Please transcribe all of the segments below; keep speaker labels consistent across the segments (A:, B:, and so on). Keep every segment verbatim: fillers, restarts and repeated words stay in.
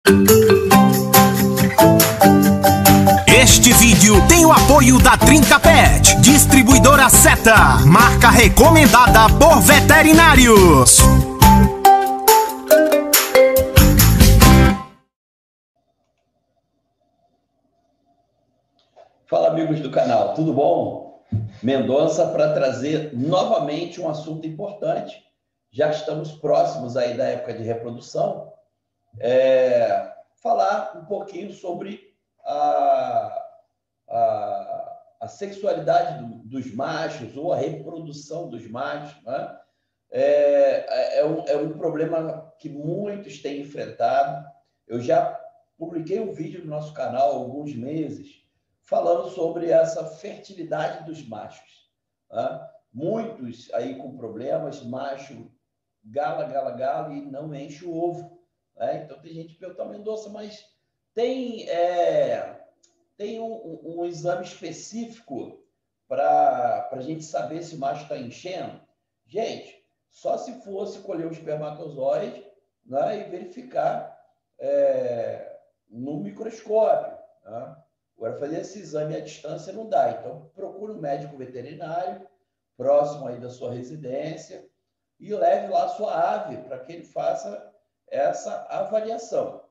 A: Este vídeo tem o apoio da Trinca Pet, distribuidora Seta, marca recomendada por veterinários.
B: Fala, amigos do canal, tudo bom? Mendonça para trazer novamente um assunto importante. Já estamos próximos aí da época de reprodução. É, falar um pouquinho sobre a, a, a sexualidade do, dos machos ou a reprodução dos machos, né? É, é, um, é um problema que muitos têm enfrentado. Eu já publiquei um vídeo no nosso canal há alguns meses falando sobre essa fertilidade dos machos, né? Muitos aí com problemas, macho gala, gala, gala e não enche o ovo, né? Então tem gente que pergunta, Mendonça, mas tem, é, tem um, um, um exame específico para a gente saber se o macho está enchendo? Gente, só se fosse colher o espermatozoide, né, e verificar é, no microscópio, né? Agora, fazer esse exame à distância não dá. Então, procure um médico veterinário próximo aí da sua residência e leve lá a sua ave para que ele faça essa avaliação.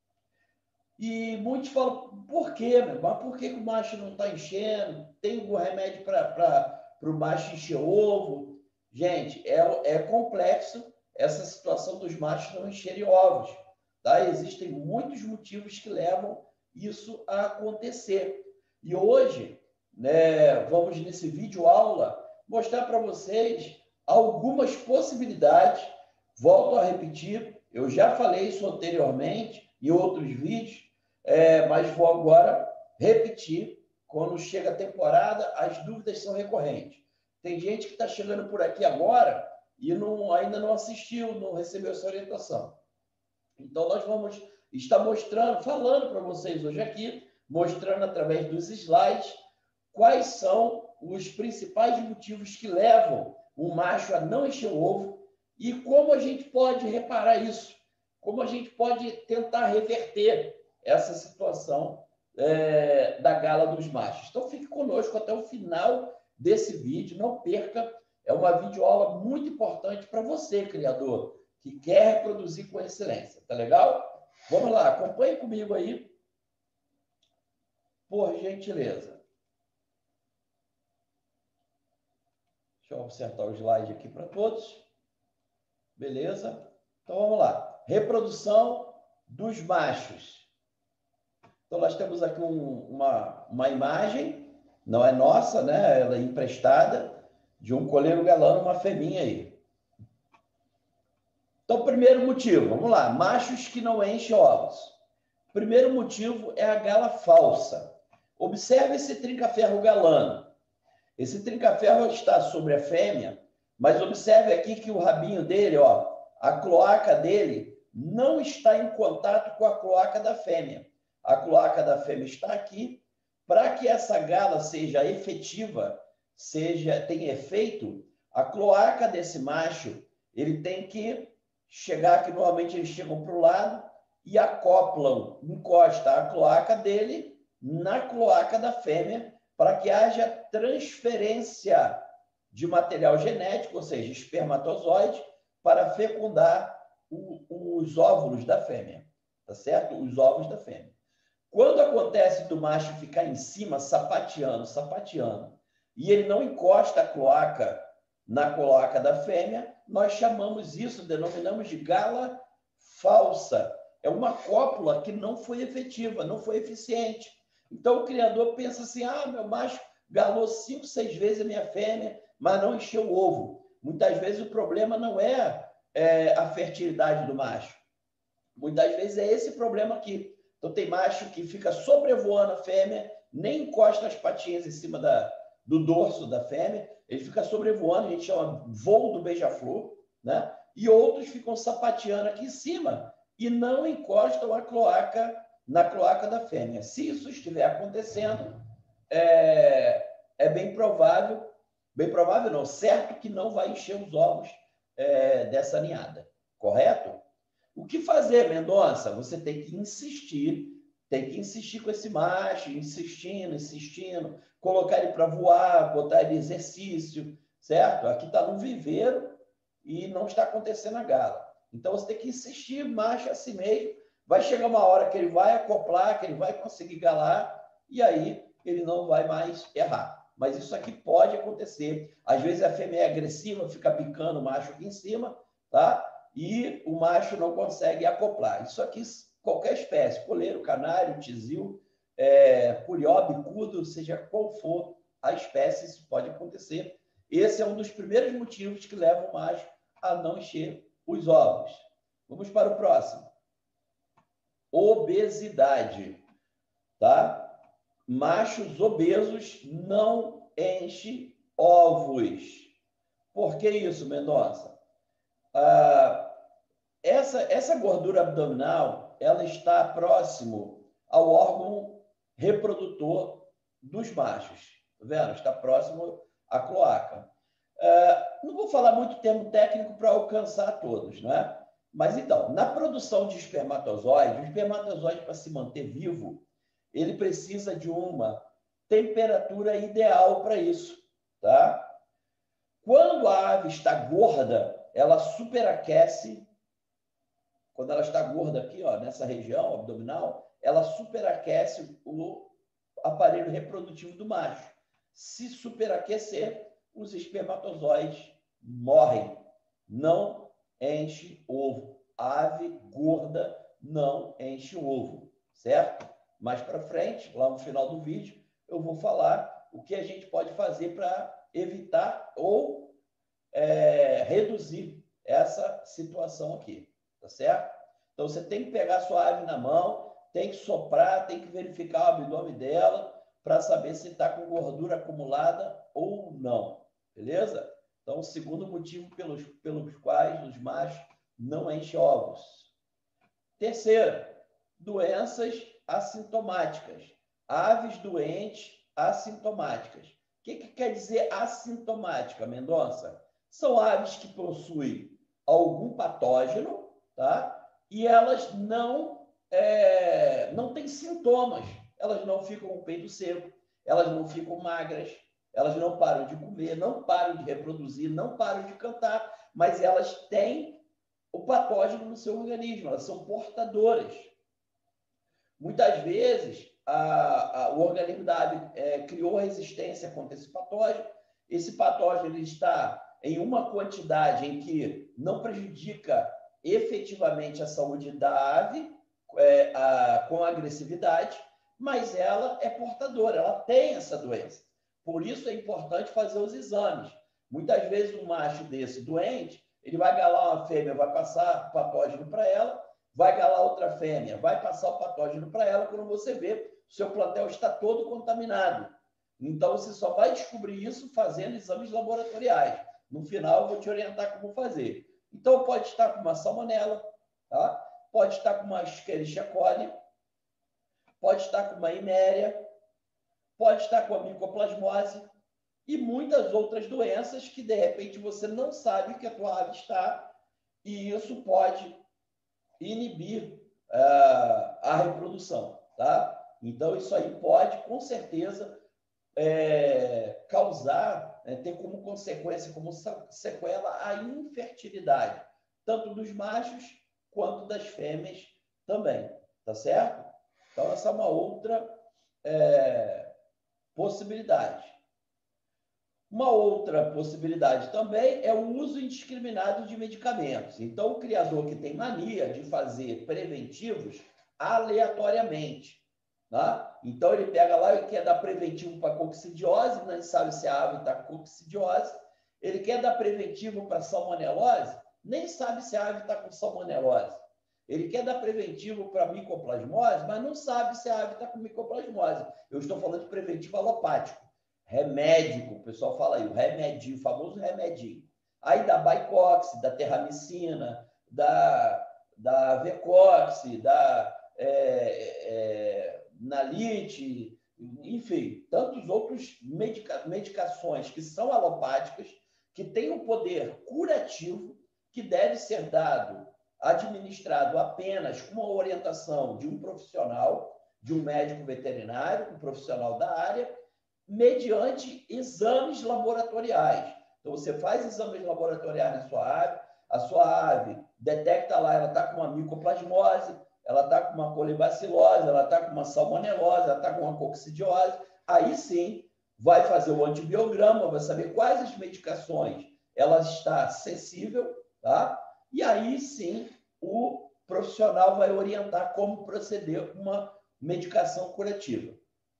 B: E muitos falam, por quê, meu? Mas por que, que o macho não está enchendo? Tem algum remédio para o macho encher ovo? Gente, é, é complexo essa situação dos machos não encherem ovos, tá? Existem muitos motivos que levam isso a acontecer. E hoje, né, vamos nesse vídeo aula mostrar para vocês algumas possibilidades. Volto a repetir, eu já falei isso anteriormente em outros vídeos, é, mas vou agora repetir. Quando chega a temporada, as dúvidas são recorrentes. Tem gente que está chegando por aqui agora e não, ainda não assistiu, não recebeu essa orientação. Então, nós vamos estar mostrando, falando para vocês hoje aqui, mostrando através dos slides, quais são os principais motivos que levam o macho a não encher o ovo e como a gente pode reparar isso, como a gente pode tentar reverter essa situação é, da gala dos machos. Então, fique conosco até o final desse vídeo, não perca, é uma videoaula muito importante para você, criador, que quer reproduzir com excelência, tá legal? Vamos lá, acompanhe comigo aí, por gentileza. Deixa eu acertar o slide aqui para todos. Beleza? Então, vamos lá. Reprodução dos machos. Então, nós temos aqui um, uma, uma imagem, não é nossa, né? Ela é emprestada, de um coleiro galã, uma fêmea aí. Então, primeiro motivo, vamos lá, machos que não enchem ovos. Primeiro motivo é a gala falsa. Observe esse trinca-ferro galã. Esse trinca-ferro está sobre a fêmea, mas observe aqui que o rabinho dele, ó, a cloaca dele não está em contato com a cloaca da fêmea. A cloaca da fêmea está aqui. Para que essa gala seja efetiva, seja, tenha efeito, a cloaca desse macho, ele tem que chegar aqui, normalmente eles chegam para o lado e acoplam, encosta a cloaca dele na cloaca da fêmea para que haja transferência de material genético, ou seja, espermatozoide, para fecundar o, os óvulos da fêmea, tá certo? Os ovos da fêmea. Quando acontece do macho ficar em cima, sapateando, sapateando, e ele não encosta a cloaca na cloaca da fêmea, nós chamamos isso, denominamos de gala falsa. É uma cópula que não foi efetiva, não foi eficiente. Então, o criador pensa assim, ah, meu macho galou cinco, seis vezes a minha fêmea, mas não encheu o ovo. Muitas vezes o problema não é, é a fertilidade do macho. Muitas vezes é esse problema aqui. Então, tem macho que fica sobrevoando a fêmea, nem encosta as patinhas em cima da, do dorso da fêmea, ele fica sobrevoando, a gente chama voo do beija-flor, né? E outros ficam sapateando aqui em cima e não encostam a cloaca na cloaca da fêmea. Se isso estiver acontecendo, é, é bem provável, bem provável não, certo que não vai encher os ovos é, dessa ninhada, correto? O que fazer, Mendonça? Você tem que insistir, tem que insistir com esse macho, insistindo, insistindo, colocar ele para voar, botar ele em exercício, certo? Aqui está no viveiro e não está acontecendo a gala. Então, você tem que insistir, macho assim mesmo. Vai chegar uma hora que ele vai acoplar, que ele vai conseguir galar, e aí ele não vai mais errar. Mas isso aqui pode acontecer. Às vezes a fêmea é agressiva, fica picando o macho aqui em cima, tá? E o macho não consegue acoplar. Isso aqui, qualquer espécie, coleiro, canário, tizil, é, curió, bicudo, seja qual for a espécie, isso pode acontecer. Esse é um dos primeiros motivos que levam o macho a não encher os ovos. Vamos para o próximo. Obesidade, tá? Machos obesos não enchem ovos. Por que isso, Mendonça? Ah, essa, essa gordura abdominal, ela está próximo ao órgão reprodutor dos machos. Tá vendo? Está próximo à cloaca. Ah, não vou falar muito termo técnico para alcançar todos, né? Mas então, na produção de espermatozoide, o espermatozoide, para se manter vivo, ele precisa de uma temperatura ideal para isso, tá? Quando a ave está gorda, ela superaquece. Quando ela está gorda aqui, ó, nessa região abdominal, ela superaquece o aparelho reprodutivo do macho. Se superaquecer, os espermatozoides morrem. Não enche ovo. A ave gorda não enche ovo, certo? Mais para frente, lá no final do vídeo, eu vou falar o que a gente pode fazer para evitar ou é, reduzir essa situação aqui, tá certo? Então, você tem que pegar a sua ave na mão, tem que soprar, tem que verificar o abdômen dela para saber se está com gordura acumulada ou não, beleza? Então, o segundo motivo pelos, pelos quais os machos não enchem ovos. Terceiro, doenças assintomáticas. Aves doentes assintomáticas. O que, que quer dizer assintomática, Mendonça? São aves que possuem algum patógeno, tá? E elas não, é, não têm sintomas. Elas não ficam com o peito seco, elas não ficam magras, elas não param de comer, não param de reproduzir, não param de cantar, mas elas têm o patógeno no seu organismo, elas são portadoras. Muitas vezes, a, a, o organismo da ave é, criou resistência contra esse patógeno. Esse patógeno ele está em uma quantidade em que não prejudica efetivamente a saúde da ave é, a, com agressividade, mas ela é portadora, ela tem essa doença. Por isso é importante fazer os exames. Muitas vezes um macho desse doente, ele vai galar uma fêmea, vai passar patógeno para ela, vai galar outra fêmea, vai passar o patógeno para ela, quando você vê, o seu plantel está todo contaminado. Então, você só vai descobrir isso fazendo exames laboratoriais. No final, eu vou te orientar como fazer. Então, pode estar com uma salmonela, tá? Pode estar com uma Escherichia coli, pode estar com uma iméria, pode estar com a micoplasmose e muitas outras doenças que, de repente, você não sabe que a tua ave está, e isso pode inibir uh, a reprodução, tá? Então, isso aí pode, com certeza, é, causar, é, ter como consequência, como sequela, a infertilidade, tanto dos machos quanto das fêmeas também, tá certo? Então, essa é uma outra é, possibilidade. Uma outra possibilidade também é o uso indiscriminado de medicamentos. Então, o criador que tem mania de fazer preventivos aleatoriamente, tá? Então, ele pega lá e quer dar preventivo para coccidiose, não sabe se a ave está com coccidiose. Ele quer dar preventivo para salmonelose, nem sabe se a ave está com salmonelose. Ele quer dar preventivo para micoplasmose, mas não sabe se a ave está com micoplasmose. Eu estou falando de preventivo alopático. Remédio, o pessoal fala aí, o remedinho, o famoso remedinho. Aí da Bicox, da terramicina, da, da Vecox, da é, é, Nalite, enfim, tantos outros medica, medicações que são alopáticas, que têm um poder curativo, que deve ser dado administrado apenas com a orientação de um profissional, de um médico veterinário, um profissional da área, mediante exames laboratoriais. Então, você faz exames laboratoriais na sua ave, a sua ave detecta lá, ela está com uma micoplasmose, ela está com uma colibacilose, ela está com uma salmonelose, ela está com uma coccidiose. Aí sim, vai fazer o antibiograma, vai saber quais as medicações ela está acessível, tá? E aí sim, o profissional vai orientar como proceder com uma medicação curativa.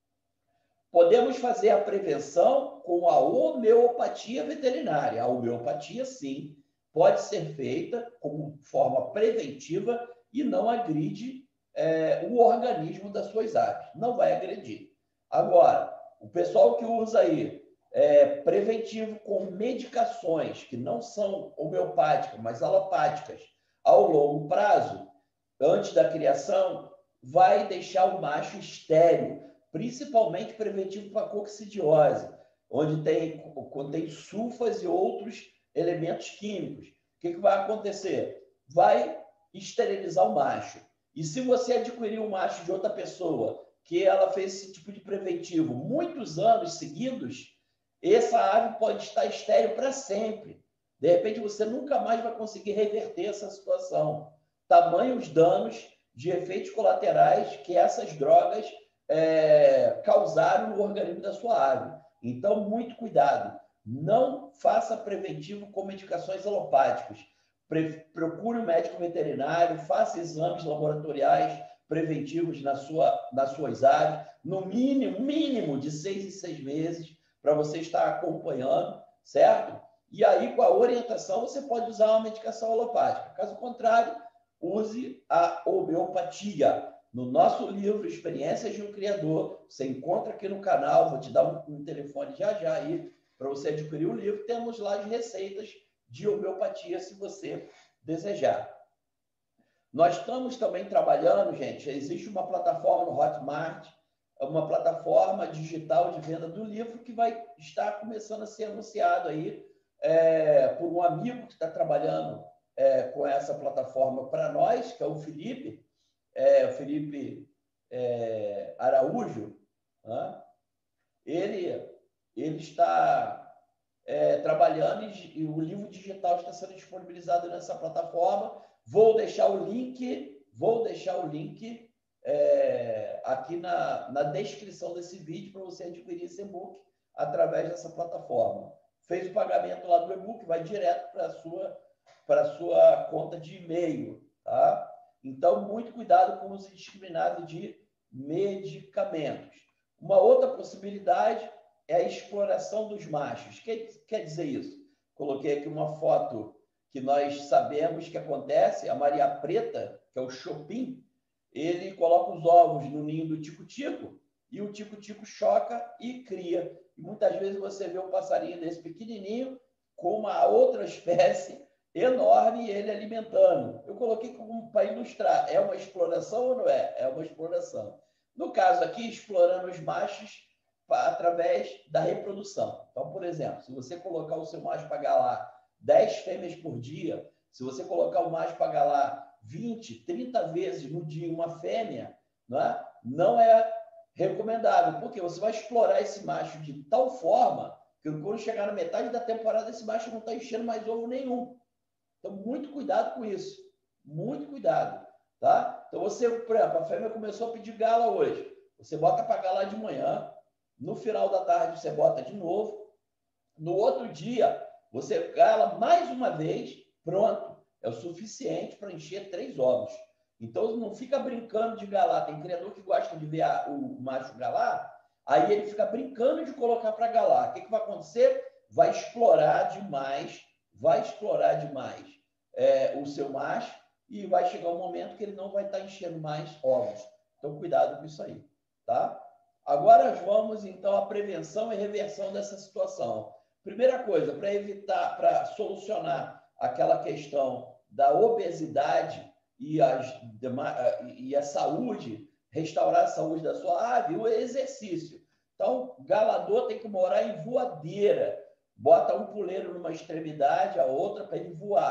B: Podemos fazer a prevenção com a homeopatia veterinária. A homeopatia, sim, pode ser feita como forma preventiva e não agride é, o organismo das suas aves. Não vai agredir. Agora, o pessoal que usa aí é, preventivo com medicações que não são homeopáticas, mas alopáticas, ao longo prazo, antes da criação, vai deixar o macho estéril, principalmente preventivo para a coccidiose, onde tem, contém sulfas e outros elementos químicos. O que, que vai acontecer? Vai esterilizar o macho. E se você adquirir um macho de outra pessoa, que ela fez esse tipo de preventivo muitos anos seguidos, essa ave pode estar estéril para sempre. De repente, você nunca mais vai conseguir reverter essa situação. Tamanho os danos de efeitos colaterais que essas drogas é, causaram no organismo da sua ave. Então, muito cuidado. Não faça preventivo com medicações alopáticas. Procure um médico veterinário, faça exames laboratoriais preventivos na sua, nas suas aves, no mínimo, mínimo de seis em seis meses, para você estar acompanhando, certo? E aí, com a orientação, você pode usar uma medicação alopática. Caso contrário, use a homeopatia. No nosso livro Experiências de um Criador, você encontra aqui no canal, vou te dar um, um telefone já já aí, para você adquirir o livro. Temos lá as receitas de homeopatia, se você desejar. Nós estamos também trabalhando, gente, existe uma plataforma no Hotmart, uma plataforma digital de venda do livro que vai estar começando a ser anunciado aí é, por um amigo que está trabalhando é, com essa plataforma para nós, que é o Felipe, é, o Felipe é, Araújo. Né? Ele, ele está é, trabalhando e, e o livro digital está sendo disponibilizado nessa plataforma. Vou deixar o link, vou deixar o link é, aqui na, na descrição desse vídeo para você adquirir esse e-book através dessa plataforma. Fez o pagamento lá do e-book, vai direto para a sua, para a sua conta de e-mail, tá? Então, muito cuidado com o uso indiscriminado de medicamentos. Uma outra possibilidade é a exploração dos machos. O que quer dizer isso? Coloquei aqui uma foto que nós sabemos que acontece, a Maria Preta, que é o Chopin, ele coloca os ovos no ninho do tico-tico e o tico-tico choca e cria. E muitas vezes você vê um passarinho desse pequenininho com uma outra espécie enorme e ele alimentando. Eu coloquei como para ilustrar. É uma exploração ou não é? É uma exploração. No caso aqui, explorando os machos através da reprodução. Então, por exemplo, se você colocar o seu macho para galar dez fêmeas por dia, se você colocar o macho para galar vinte, trinta vezes no dia uma fêmea, não é, não é recomendável, porque você vai explorar esse macho de tal forma que quando chegar na metade da temporada, esse macho não está enchendo mais ovo nenhum. Então, muito cuidado com isso. Muito cuidado. Tá? Então, você, por exemplo, a fêmea começou a pedir gala hoje. Você bota para galar de manhã, no final da tarde você bota de novo, no outro dia você gala mais uma vez, pronto. É o suficiente para encher três ovos. Então, não fica brincando de galar. Tem criador que gosta de ver a, o macho galar, aí ele fica brincando de colocar para galar. O que, que vai acontecer? Vai explorar demais, vai explorar demais é, o seu macho e vai chegar um momento que ele não vai estar enchendo mais ovos. Então, cuidado com isso aí, tá? Agora vamos, então, à prevenção e reversão dessa situação. Primeira coisa, para evitar, para solucionar aquela questão da obesidade e, as, e a saúde, restaurar a saúde da sua ave, o exercício. Então, o galador tem que morar em voadeira. Bota um puleiro numa extremidade, a outra para ele voar.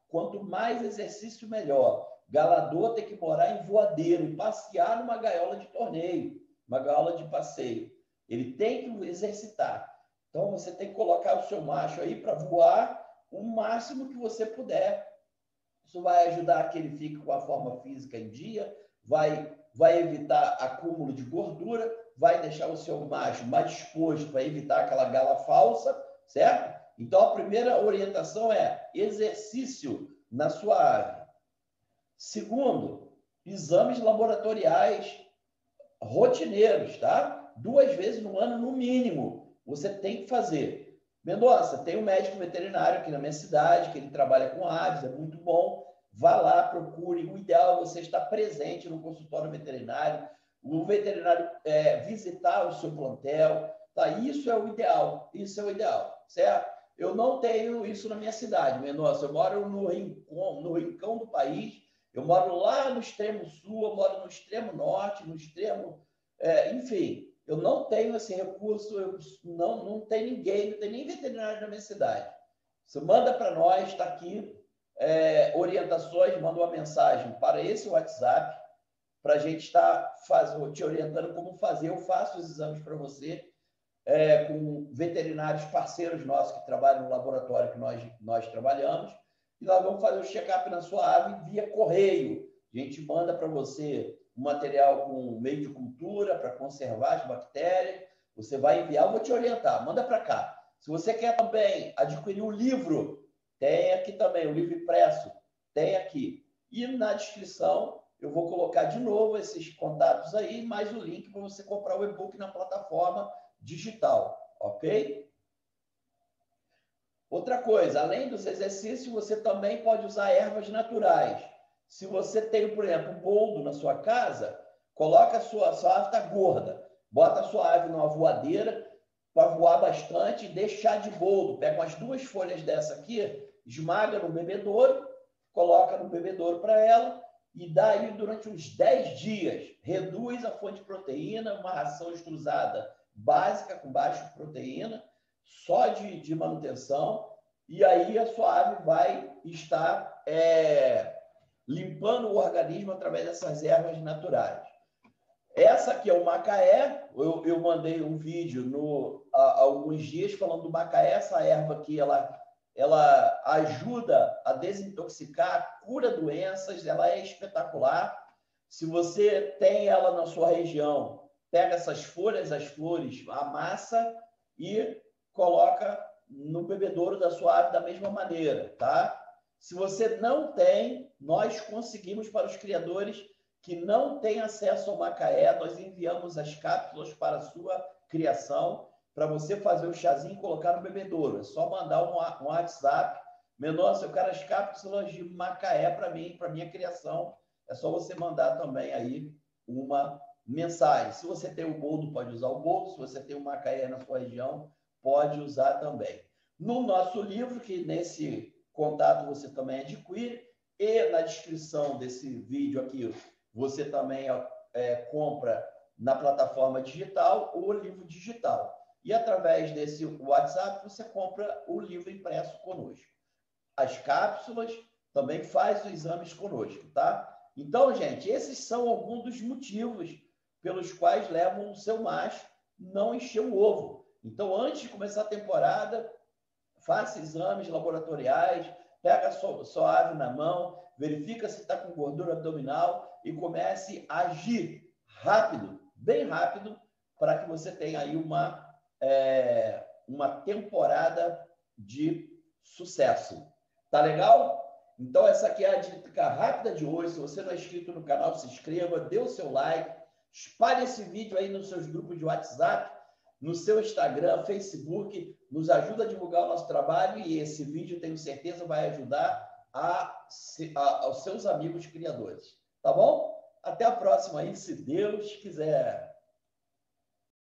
B: quanto mais exercício, melhor. Galador tem que morar em voadeiro e passear numa gaiola de torneio, uma gaiola de passeio. Ele tem que exercitar. Então, você tem que colocar o seu macho aí para voar o máximo que você puder. Isso vai ajudar que ele fique com a forma física em dia, vai, vai evitar acúmulo de gordura, vai deixar o seu macho mais disposto para evitar aquela gala falsa, certo? Então, a primeira orientação é exercício na sua ave. Segundo, exames laboratoriais rotineiros, tá? Duas vezes no ano, no mínimo, você tem que fazer. Mendonça, tem um médico veterinário aqui na minha cidade, que ele trabalha com aves, é muito bom. Vá lá, procure. O ideal é você estar presente no consultório veterinário, o veterinário é, visitar o seu plantel, tá? Isso é o ideal, isso é o ideal, certo? Eu não tenho isso na minha cidade, Mendonça. Eu moro no rincão, no rincão do país, eu moro lá no extremo sul, eu moro no extremo norte, no extremo... É, enfim, eu não tenho esse recurso, eu não, não tem ninguém, não tem nem veterinário na minha cidade. Você manda para nós, está aqui, é, orientações, manda uma mensagem para esse WhatsApp, para a gente estar fazendo, te orientando como fazer. Eu faço os exames para você, é, com veterinários parceiros nossos que trabalham no laboratório que nós, nós trabalhamos, e nós vamos fazer o check-up na sua ave via correio. A gente manda para você um material com meio de cultura para conservar as bactérias. Você vai enviar, eu vou te orientar, manda para cá. Se você quer também adquirir um livro, tem aqui também, o livro impresso, tem aqui. E na descrição eu vou colocar de novo esses contatos aí, mais o link para você comprar o e-book na plataforma digital, ok? Outra coisa, além dos exercícios, você também pode usar ervas naturais. Se você tem, por exemplo, um boldo na sua casa, coloca a sua, a sua ave está gorda, bota a sua ave numa voadeira para voar bastante e deixar de boldo. Pega umas duas folhas dessa aqui, esmaga no bebedouro, coloca no bebedouro para ela e daí durante uns dez dias, reduz a fonte de proteína, uma ração extrusada básica com baixa proteína, só de, de manutenção, e aí a sua ave vai estar é, limpando o organismo através dessas ervas naturais. Essa aqui é o macaé, eu, eu mandei um vídeo no, há alguns dias falando do macaé. Essa erva aqui, ela, ela ajuda a desintoxicar, cura doenças, ela é espetacular. Se você tem ela na sua região, pega essas folhas, as flores, amassa e coloca no bebedouro da sua ave da mesma maneira, tá? Se você não tem, nós conseguimos para os criadores que não têm acesso ao macaé, nós enviamos as cápsulas para a sua criação, para você fazer o chazinho e colocar no bebedouro. É só mandar um, um WhatsApp. Mendonça, eu quero as cápsulas de macaé para mim, para minha criação. É só você mandar também aí uma mensagem. Se você tem o boldo, pode usar o boldo. Se você tem o macaé na sua região, pode usar também. No nosso livro, que nesse contato você também adquire, e na descrição desse vídeo aqui, você também é, compra na plataforma digital o livro digital. E através desse WhatsApp, você compra o livro impresso conosco. As cápsulas também faz os exames conosco, tá? Então, gente, esses são alguns dos motivos pelos quais levam o seu macho não encher o ovo. Então, antes de começar a temporada, faça exames laboratoriais, pega a sua, sua ave na mão, verifica se está com gordura abdominal e comece a agir rápido, bem rápido, para que você tenha aí uma, é, uma temporada de sucesso. Tá legal? Então, essa aqui é a dica rápida de hoje. Se você não é inscrito no canal, se inscreva, dê o seu like, espalhe esse vídeo aí nos seus grupos de WhatsApp, no seu Instagram, Facebook, nos ajuda a divulgar o nosso trabalho e esse vídeo, tenho certeza, vai ajudar a, a, aos seus amigos criadores. Tá bom? Até a próxima aí, se Deus quiser.